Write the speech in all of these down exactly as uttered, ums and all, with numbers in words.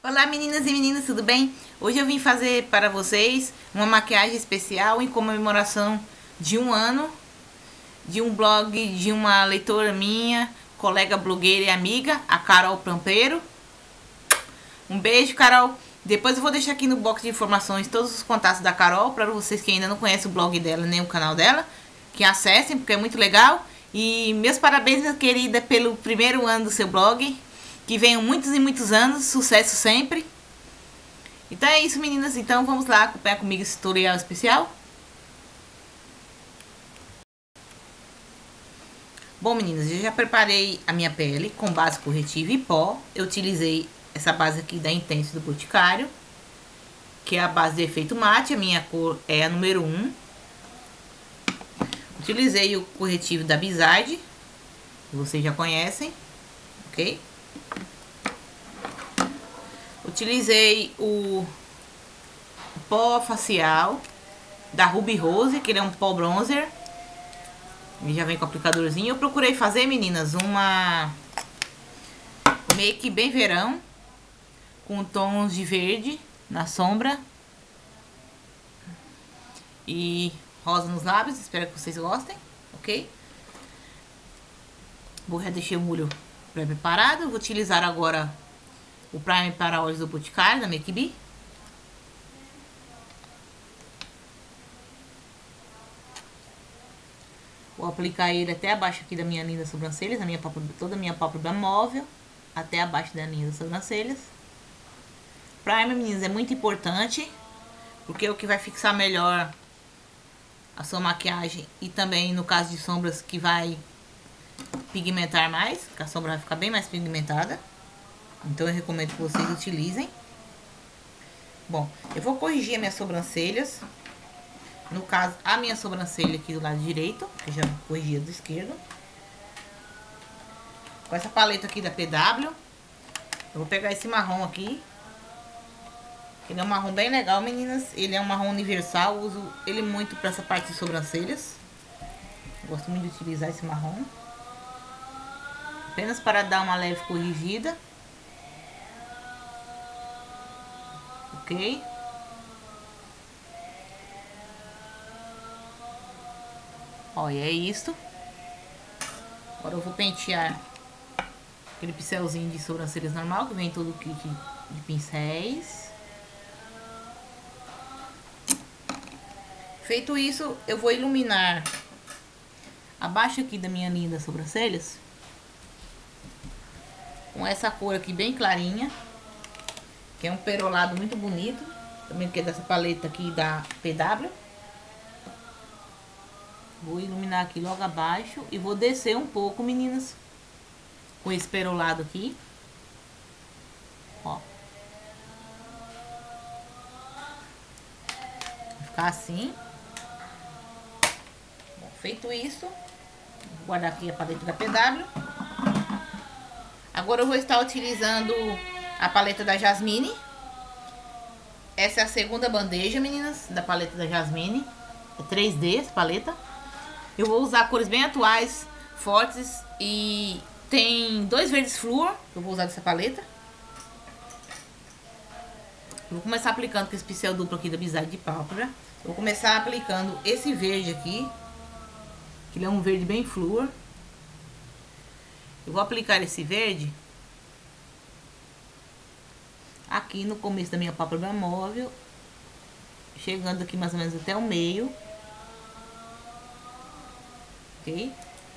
Olá meninas e meninos, tudo bem? Hoje eu vim fazer para vocês uma maquiagem especial em comemoração de um ano de um blog de uma leitora minha, colega blogueira e amiga, a Carol Prampeiro. Um beijo, Carol. Depois eu vou deixar aqui no box de informações todos os contatos da Carol, para vocês que ainda não conhecem o blog dela nem o canal dela, que acessem, porque é muito legal. E meus parabéns, minha querida, pelo primeiro ano do seu blog. Que venham muitos e muitos anos, sucesso sempre. Então é isso, meninas. Então vamos lá acompanhar comigo esse tutorial especial. Bom, meninas, eu já preparei a minha pele com base corretiva e pó. Eu utilizei essa base aqui da Intense do Boticário, que é a base de efeito mate. A minha cor é a número um. Utilizei o corretivo da Bizarre, que vocês já conhecem, ok? Utilizei o pó facial da Ruby Rose, que ele é um pó bronzer. Ele já vem com aplicadorzinho. Eu procurei fazer, meninas, uma make bem verão, com tons de verde na sombra e rosa nos lábios. Espero que vocês gostem, ok? Vou já deixar o molho pré-preparado. Vou utilizar agora o primer para olhos do Boticário, da Make Be. Vou aplicar ele até abaixo aqui da minha linha das sobrancelhas, a minha pálpebra, toda a minha pálpebra móvel, até abaixo da linha das sobrancelhas. Primer, meninas, é muito importante, porque é o que vai fixar melhor a sua maquiagem e também, no caso de sombras, que vai pigmentar mais, que a sombra vai ficar bem mais pigmentada. Então eu recomendo que vocês utilizem. Bom, eu vou corrigir as minhas sobrancelhas. No caso, a minha sobrancelha aqui do lado direito, que eu já corrigi a do esquerdo. Com essa paleta aqui da P W. Eu vou pegar esse marrom aqui. Ele é um marrom bem legal, meninas. Ele é um marrom universal. Eu uso ele muito para essa parte de sobrancelhas. Eu gosto muito de utilizar esse marrom. Apenas para dar uma leve corrigida. Ok? Olha, é isso. Agora eu vou pentear aquele pincelzinho de sobrancelhas normal, que vem todo o kit de pincéis. Feito isso, eu vou iluminar abaixo aqui da minha linha das sobrancelhas com essa cor aqui bem clarinha, que é um perolado muito bonito, também que é dessa paleta aqui da P W. Vou iluminar aqui logo abaixo e vou descer um pouco, meninas, com esse perolado aqui, ó. Vai ficar assim. Bom, feito isso, vou guardar aqui a paleta da P W. Agora eu vou estar utilizando a paleta da Jasmine. Essa é a segunda bandeja, meninas, da paleta da Jasmine. É três D essa paleta. Eu vou usar cores bem atuais, fortes, e tem dois verdes flúor que eu vou usar dessa paleta. Eu vou começar aplicando com esse pincel duplo aqui da Bizarre de pálpebra. Eu vou começar aplicando esse verde aqui, que ele é um verde bem flúor. Eu vou aplicar esse verde aqui no começo da minha pálpebra móvel, chegando aqui mais ou menos até o meio. Ok?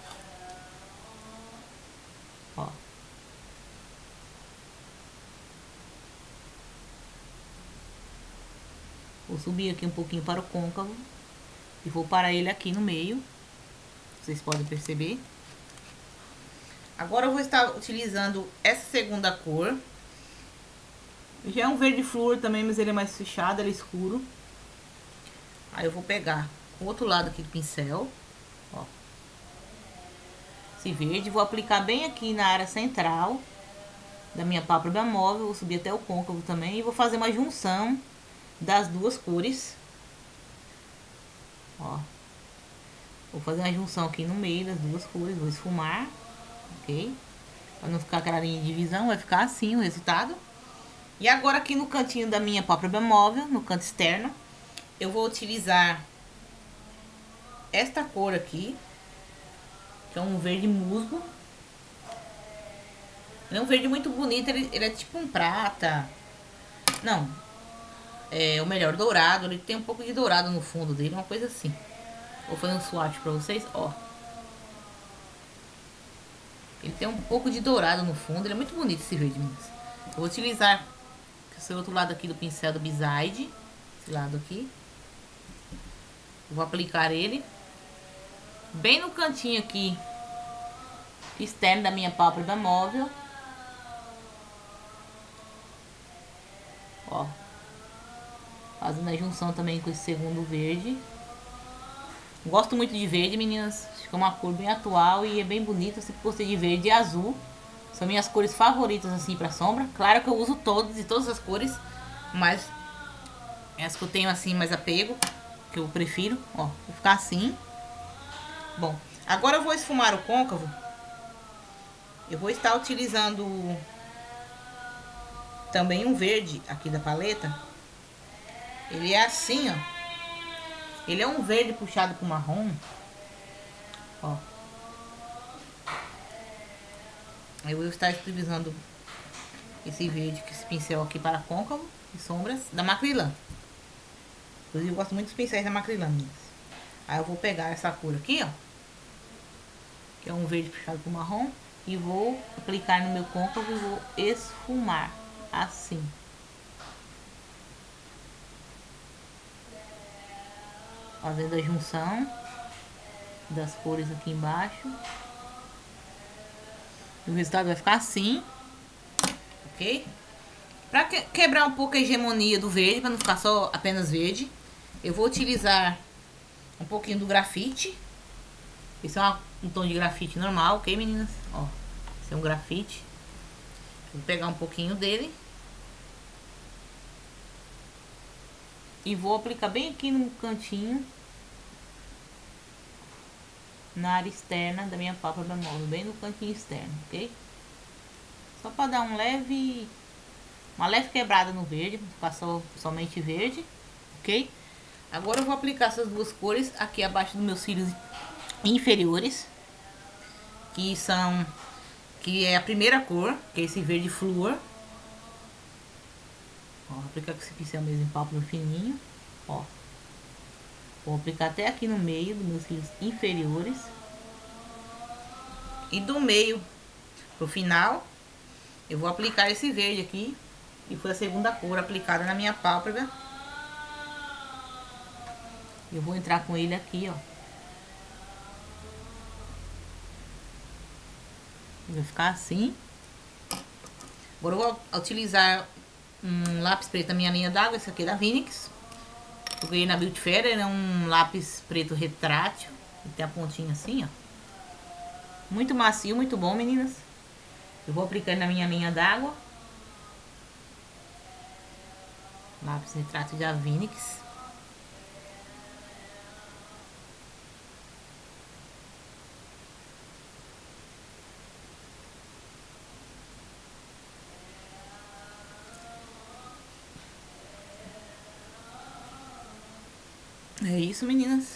Ó. Vou subir aqui um pouquinho para o côncavo e vou parar ele aqui no meio. Vocês podem perceber. Agora eu vou estar utilizando essa segunda cor. Já é um verde flúor também, mas ele é mais fechado, ele é escuro. Aí eu vou pegar o outro lado aqui do pincel, ó, esse verde, vou aplicar bem aqui na área central da minha pálpebra móvel. Vou subir até o côncavo também e vou fazer uma junção das duas cores, ó. Vou fazer uma junção aqui no meio das duas cores, vou esfumar, ok? Para não ficar aquela linha de divisão, vai ficar assim o resultado. E agora aqui no cantinho da minha pálpebra móvel, no canto externo, eu vou utilizar esta cor aqui, que é um verde musgo. Ele é um verde muito bonito, ele, ele é tipo um prata. Não, é o melhor, dourado. Ele tem um pouco de dourado no fundo dele, uma coisa assim. Vou fazer um swatch pra vocês, ó. Ele tem um pouco de dourado no fundo, ele é muito bonito esse verde, meninas. Eu vou utilizar esse outro lado aqui do pincel do Beside, esse lado aqui. Vou aplicar ele bem no cantinho aqui externo da minha pálpebra móvel. Ó, fazendo a junção também com esse segundo verde. Gosto muito de verde, meninas. Fica uma cor bem atual e é bem bonita. Se gostei de verde e azul, são minhas cores favoritas assim pra sombra. Claro que eu uso todas e todas as cores, mas as que eu tenho assim mais apego, que eu prefiro, ó, vou ficar assim. Bom, agora eu vou esfumar o côncavo. Eu vou estar utilizando também um verde aqui da paleta. Ele é assim, ó. Ele é um verde puxado pro marrom. Ó. Eu vou estar utilizando esse verde, esse pincel aqui para côncavo e sombras da Macrylan. Inclusive eu gosto muito dos pincéis da Macrylan. Aí eu vou pegar essa cor aqui, ó, que é um verde puxado pro marrom, e vou aplicar no meu côncavo e vou esfumar assim. Fazendo a junção das cores aqui embaixo. E o resultado vai ficar assim, ok? Pra que quebrar um pouco a hegemonia do verde, pra não ficar só apenas verde, eu vou utilizar um pouquinho do grafite. Esse é uma, um tom de grafite normal, ok, meninas? Ó, esse é um grafite. Vou pegar um pouquinho dele e vou aplicar bem aqui no cantinho, na área externa da minha pálpebra móvel, bem no cantinho externo, ok? Só para dar um leve, uma leve quebrada no verde, não ficar só, somente verde, ok? Agora eu vou aplicar essas duas cores aqui abaixo dos meus cílios inferiores, que são, que é a primeira cor, que é esse verde flúor. Ó, vou aplicar com esse pincel mesmo em pálpebra fininho, ó. Vou aplicar até aqui no meio dos meus cílios inferiores. E do meio pro final, eu vou aplicar esse verde aqui, que foi a segunda cor aplicada na minha pálpebra. Eu vou entrar com ele aqui, ó. Vai ficar assim. Agora eu vou utilizar um lápis preto da minha linha d'água, esse aqui é da Vinix. Eu ganhei na Beauty Fair, ele é um lápis preto retrátil. Ele tem a pontinha assim, ó. Muito macio, muito bom, meninas. Eu vou aplicar na minha linha d'água. Lápis retrátil da Vinix. É isso, meninas.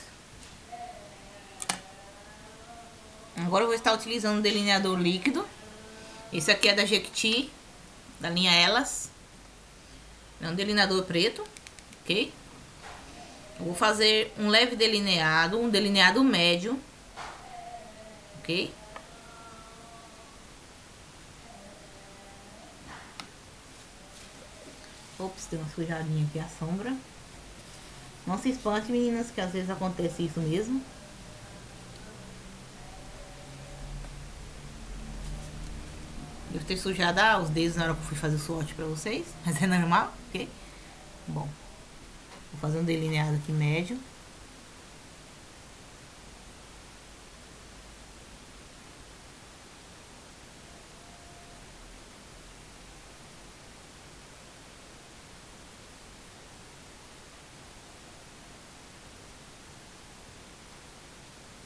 Agora eu vou estar utilizando um delineador líquido. Esse aqui é da Jequiti, da linha Elas. É um delineador preto, ok? Eu vou fazer um leve delineado, um delineado médio, ok? Ops, tem uma sujadinha aqui a sombra. Não se espante, meninas, que às vezes acontece isso mesmo. Devo ter sujado ah, os dedos na hora que eu fui fazer o swatch pra vocês, mas é normal, ok? Bom, vou fazer um delineado aqui médio.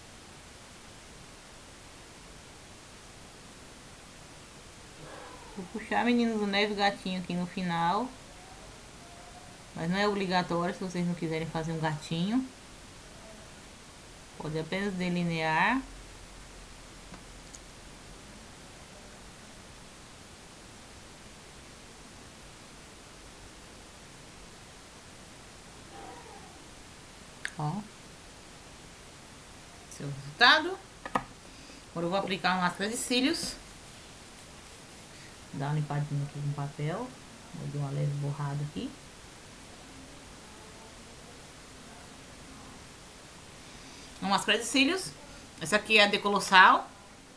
Vou puxar, meninos, o neve gatinho aqui no final. Mas não é obrigatório se vocês não quiserem fazer um gatinho. Pode apenas delinear. Ó. Esse é o resultado. Agora eu vou aplicar uma máscara de cílios. Vou dar uma limpadinha aqui com papel. Vou dar uma leve borrada aqui. Uma máscara de cílios. Essa aqui é a Decolossal.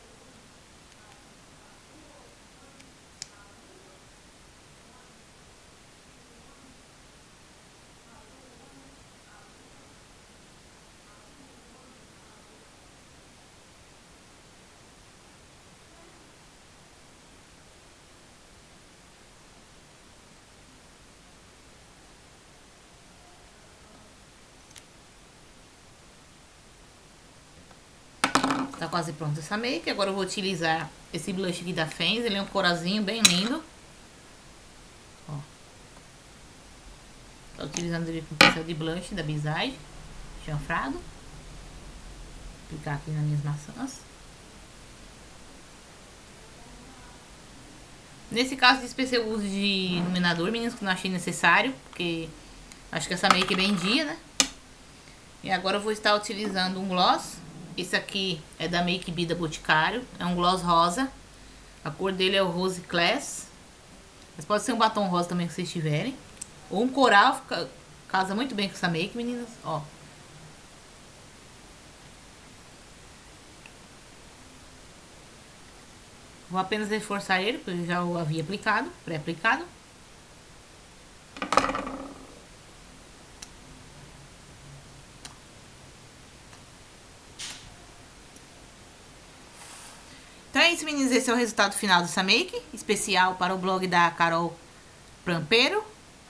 Tá quase pronto essa make. Agora eu vou utilizar esse blush aqui da Fenty. Ele é um corazinho bem lindo. Ó. Tô utilizando ele com pincel de blush da Bizage, chanfrado. Vou aplicar aqui nas minhas maçãs. Nesse caso, dispensei o uso de iluminador, meninos, que não achei necessário, porque acho que essa make é bem dia, né? E agora eu vou estar utilizando um gloss. Esse aqui é da Make Be da Boticário. É um gloss rosa. A cor dele é o Rose Class. Mas pode ser um batom rosa também que vocês tiverem. Ou um coral, fica, casa muito bem com essa make, meninas. Ó. Vou apenas reforçar ele, porque eu já o havia aplicado, pré-aplicado. Então é isso, meninas. Esse é o resultado final dessa make, especial para o blog da Carol Prampero.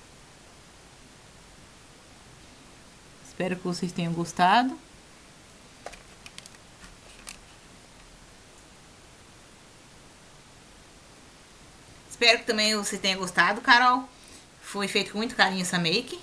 Espero que vocês tenham gostado. Espero que também você tenha gostado, Carol. Foi feito com muito carinho essa make.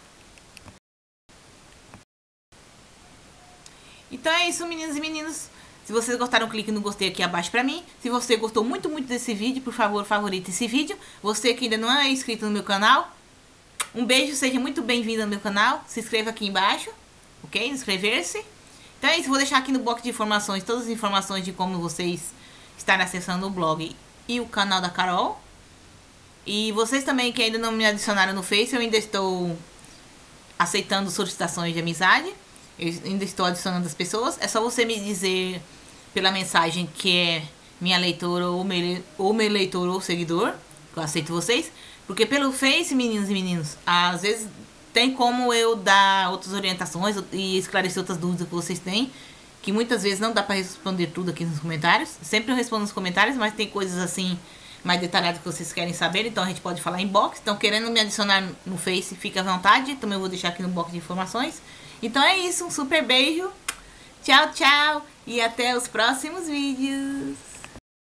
Então é isso, meninas e meninos. Se vocês gostaram, clique no gostei aqui abaixo pra mim. Se você gostou muito, muito desse vídeo, por favor, favorita esse vídeo. Você que ainda não é inscrito no meu canal, um beijo, seja muito bem-vindo ao meu canal. Se inscreva aqui embaixo, ok? Inscrever-se. Então é isso, vou deixar aqui no box de informações todas as informações de como vocês estarem acessando o blog e o canal da Carol. E vocês também que ainda não me adicionaram no Face, eu ainda estou aceitando solicitações de amizade. Eu ainda estou adicionando as pessoas. É só você me dizer pela mensagem que é minha leitora ou meu, ou meu leitor ou seguidor, que eu aceito vocês. Porque pelo Face, meninos e meninos, às vezes tem como eu dar outras orientações e esclarecer outras dúvidas que vocês têm, que muitas vezes não dá para responder tudo aqui nos comentários. Sempre eu respondo nos comentários, mas tem coisas assim mais detalhadas que vocês querem saber, então a gente pode falar em box. Então, querendo me adicionar no Face, fica à vontade. Também eu vou deixar aqui no box de informações. Então é isso, um super beijo. Tchau, tchau. E até os próximos vídeos.